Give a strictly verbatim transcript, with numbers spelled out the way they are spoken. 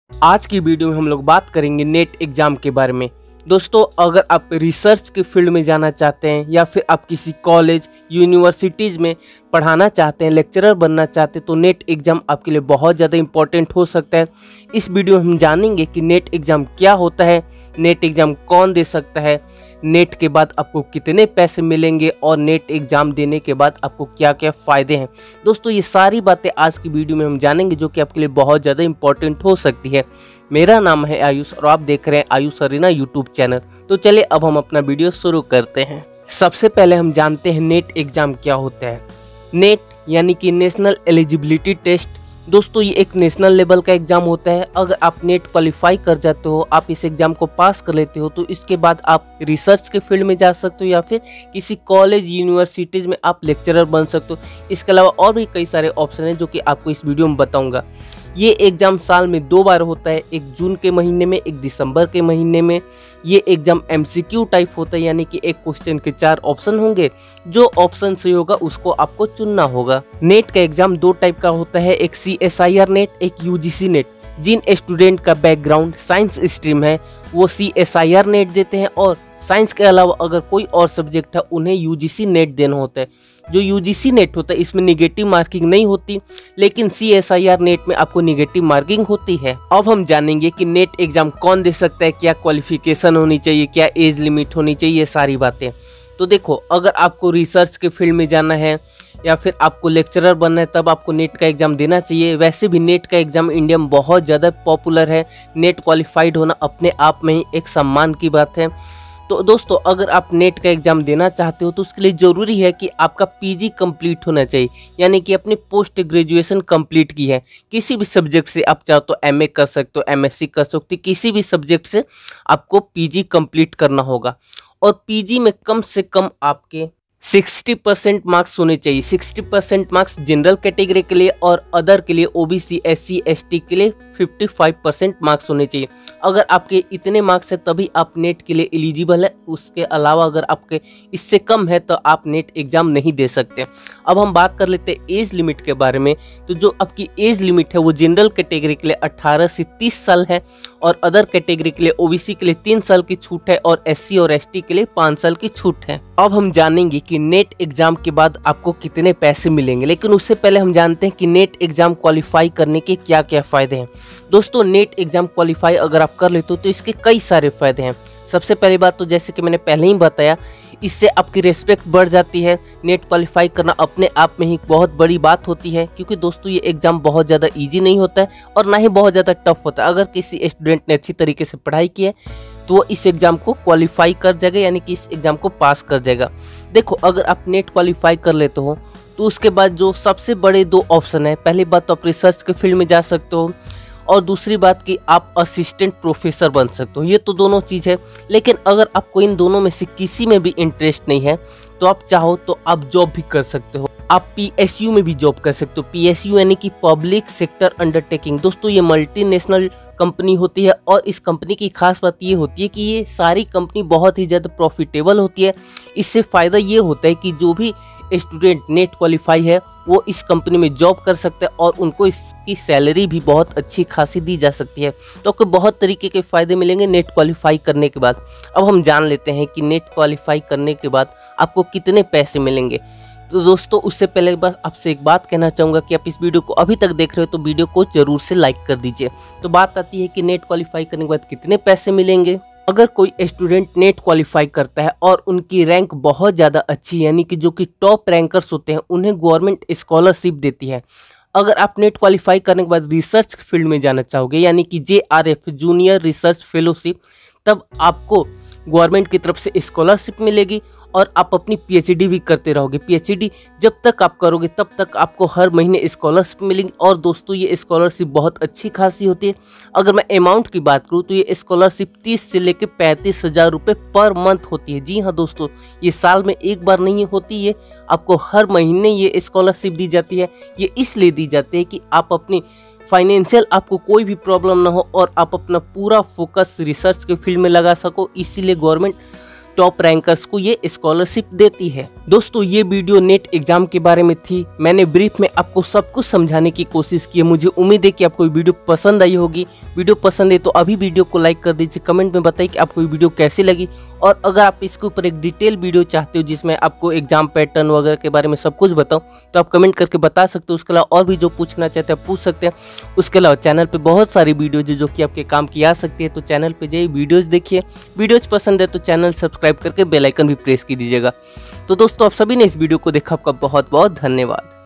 आज की वीडियो में हम लोग बात करेंगे नेट एग्जाम के बारे में। दोस्तों, अगर आप रिसर्च के फील्ड में जाना चाहते हैं या फिर आप किसी कॉलेज यूनिवर्सिटीज़ में पढ़ाना चाहते हैं, लेक्चरर बनना चाहते हैं, तो नेट एग्ज़ाम आपके लिए बहुत ज़्यादा इंपॉर्टेंट हो सकता है। इस वीडियो में हम जानेंगे कि नेट एग्ज़ाम क्या होता है, नेट एग्ज़ाम कौन दे सकता है, नेट के बाद आपको कितने पैसे मिलेंगे और नेट एग्ज़ाम देने के बाद आपको क्या क्या फ़ायदे हैं। दोस्तों, ये सारी बातें आज की वीडियो में हम जानेंगे जो कि आपके लिए बहुत ज़्यादा इंपॉर्टेंट हो सकती है। मेरा नाम है आयुष और आप देख रहे हैं आयुष अरीना यूट्यूब चैनल। तो चलिए अब हम अपना वीडियो शुरू करते हैं। सबसे पहले हम जानते हैं नेट एग्ज़ाम क्या होता है। नेट यानी कि नेशनल एलिजिबिलिटी टेस्ट। दोस्तों, ये एक नेशनल लेवल का एग्ज़ाम होता है। अगर आप नेट क्वालिफाई कर जाते हो, आप इस एग्ज़ाम को पास कर लेते हो, तो इसके बाद आप रिसर्च के फील्ड में जा सकते हो या फिर किसी कॉलेज यूनिवर्सिटीज़ में आप लेक्चरर बन सकते हो। इसके अलावा और भी कई सारे ऑप्शन हैं जो कि आपको इस वीडियो में बताऊंगा। ये एग्ज़ाम साल में दो बार होता है, एक जून के महीने में, एक दिसंबर के महीने में। ये एग्ज़ाम एमसीक्यू टाइप होता है, यानी कि एक क्वेश्चन के चार ऑप्शन होंगे, जो ऑप्शन सही होगा उसको आपको चुनना होगा। नेट का एग्ज़ाम दो टाइप का होता है, एक C S I R NET, एक यू जी सी नेट। जिन स्टूडेंट का बैकग्राउंड साइंस स्ट्रीम है वो C S I R NET देते हैं, और साइंस के अलावा अगर कोई और सब्जेक्ट है उन्हें यू जी सी नेट देना होता है। जो यू जी सी नेट होता है इसमें निगेटिव मार्किंग नहीं होती, लेकिन C S I R NET में आपको निगेटिव मार्किंग होती है। अब हम जानेंगे कि नेट एग्जाम कौन दे सकता है, क्या क्वालिफिकेशन होनी चाहिए, क्या एज लिमिट होनी चाहिए, ये सारी बातें। तो देखो, अगर आपको रिसर्च के फील्ड में जाना है या फिर आपको लेक्चरर बनना है, तब आपको नेट का एग्ज़ाम देना चाहिए। वैसे भी नेट का एग्ज़ाम इंडिया में बहुत ज़्यादा पॉपुलर है। नेट क्वालिफाइड होना अपने आप में ही एक सम्मान की बात है। तो दोस्तों, अगर आप नेट का एग्ज़ाम देना चाहते हो तो उसके लिए ज़रूरी है कि आपका पीजी कंप्लीट होना चाहिए, यानी कि अपनी पोस्ट ग्रेजुएशन कंप्लीट की है। किसी भी सब्जेक्ट से आप चाहो तो एमए कर सकते हो, एमएससी कर सकते हो, किसी भी सब्जेक्ट से आपको पीजी कंप्लीट करना होगा। और पीजी में कम से कम आपके साठ परसेंट मार्क्स होने चाहिए। साठ परसेंट मार्क्स जनरल कैटेगरी के लिए और अदर के लिए ओबीसी, एससी, एसटी के लिए पचपन परसेंट मार्क्स होने चाहिए। अगर आपके इतने मार्क्स है तभी आप नेट के लिए एलिजिबल है। उसके अलावा अगर आपके इससे कम है तो आप नेट एग्ज़ाम नहीं दे सकते। अब हम बात कर लेते हैं एज लिमिट के बारे में। तो जो आपकी एज लिमिट है वो जनरल कैटेगरी के लिए अट्ठारह से तीस साल है, और अदर कैटेगरी के लिए ओबीसी के लिए तीन साल की छूट है, और एससी और एसटी के लिए पाँच साल की छूट है। अब हम जानेंगे कि नेट एग्ज़ाम के बाद आपको कितने पैसे मिलेंगे, लेकिन उससे पहले हम जानते हैं कि नेट एग्ज़ाम क्वालिफाई करने के क्या क्या फ़ायदे हैं। दोस्तों, नेट एग्ज़ाम क्वालिफाई अगर आप कर लेते हो तो इसके कई सारे फ़ायदे हैं। सबसे पहली बात तो जैसे कि मैंने पहले ही बताया, इससे आपकी रिस्पेक्ट बढ़ जाती है। नेट क्वालिफाई करना अपने आप में ही बहुत बड़ी बात होती है, क्योंकि दोस्तों ये एग्ज़ाम बहुत ज़्यादा इजी नहीं होता है और ना ही बहुत ज़्यादा टफ होता है। अगर किसी स्टूडेंट ने अच्छी तरीके से पढ़ाई की है तो वो इस एग्ज़ाम को क्वालिफाई कर जाएगा, यानी कि इस एग्ज़ाम को पास कर जाएगा। देखो, अगर आप नेट क्वालिफाई कर लेते हो तो उसके बाद जो सबसे बड़े दो ऑप्शन है, पहली बात तो आप रिसर्च के फील्ड में जा सकते हो, और दूसरी बात कि आप असिस्टेंट प्रोफेसर बन सकते हो। ये तो दोनों चीज़ है, लेकिन अगर आपको इन दोनों में से किसी में भी इंटरेस्ट नहीं है तो आप चाहो तो आप जॉब भी कर सकते हो। आप पीएसयू में भी जॉब कर सकते हो। पीएसयू यानी कि पब्लिक सेक्टर अंडरटेकिंग। दोस्तों, ये मल्टीनेशनल कंपनी होती है, और इस कंपनी की खास बात ये होती है कि ये सारी कंपनी बहुत ही ज़्यादा प्रॉफिटेबल होती है। इससे फ़ायदा ये होता है कि जो भी स्टूडेंट नेट क्वालिफाई है वो इस कंपनी में जॉब कर सकते हैं, और उनको इसकी सैलरी भी बहुत अच्छी खासी दी जा सकती है। तो आपको बहुत तरीके के फ़ायदे मिलेंगे नेट क्वालिफाई करने के बाद। अब हम जान लेते हैं कि नेट क्वालिफाई करने के बाद आपको कितने पैसे मिलेंगे। तो दोस्तों, उससे पहले बस आपसे एक बात कहना चाहूँगा कि आप इस वीडियो को अभी तक देख रहे हो तो वीडियो को ज़रूर से लाइक कर दीजिए। तो बात आती है कि नेट क्वालिफाई करने के बाद कितने पैसे मिलेंगे। अगर कोई स्टूडेंट नेट क्वालिफाई करता है और उनकी रैंक बहुत ज़्यादा अच्छी, यानी कि जो कि टॉप रैंकर्स होते हैं, उन्हें गवर्नमेंट स्कॉलरशिप देती है। अगर आप नेट क्वालिफाई करने के बाद रिसर्च फील्ड में जाना चाहोगे, यानी कि J R F junior research fellowship, तब आपको गवर्नमेंट की तरफ से स्कॉलरशिप मिलेगी और आप अपनी पीएचडी भी करते रहोगे। पीएचडी जब तक आप करोगे तब तक आपको हर महीने स्कॉलरशिप मिलेगी। और दोस्तों, ये स्कॉलरशिप बहुत अच्छी खासी होती है। अगर मैं अमाउंट की बात करूँ तो ये स्कॉलरशिप तीस से लेकर पैंतीस हज़ार रुपये पर मंथ होती है। जी हाँ दोस्तों, ये साल में एक बार नहीं होती, ये आपको हर महीने ये स्कॉलरशिप दी जाती है। ये इसलिए दी जाती है कि आप अपनी फाइनेंशियल आपको कोई भी प्रॉब्लम ना हो और आप अपना पूरा फोकस रिसर्च के फील्ड में लगा सको। इसीलिए गवर्नमेंट टॉप रैंकर्स को ये स्कॉलरशिप देती है। दोस्तों ये वीडियो नेट एग्जाम के बारे में थी। मैंने ब्रीफ में आपको सब कुछ समझाने की कोशिश की है। मुझे उम्मीद है कि आपको ये वीडियो पसंद आई होगी। वीडियो पसंद है तो अभी वीडियो को लाइक कर दीजिए, कमेंट में बताइए कि आपको ये वीडियो कैसी लगी। और अगर आप इसके ऊपर एक डिटेल वीडियो चाहते हो जिसमें आपको एग्जाम पैटर्न वगैरह के बारे में सब कुछ बताऊं तो आप कमेंट करके बता सकते हो। उसके अलावा और भी जो पूछना चाहते हैं पूछ सकते हैं। उसके अलावा चैनल पे बहुत सारी वीडियोज जो कि आपके काम की आ सकती है, तो चैनल पे जाइए, वीडियोज देखिए। वीडियोज पसंद है तो चैनल सब्सक्राइब करके बेल आइकन भी प्रेस की दीजिएगा। तो दोस्तों आप सभी ने इस वीडियो को देखा, आपका बहुत बहुत धन्यवाद।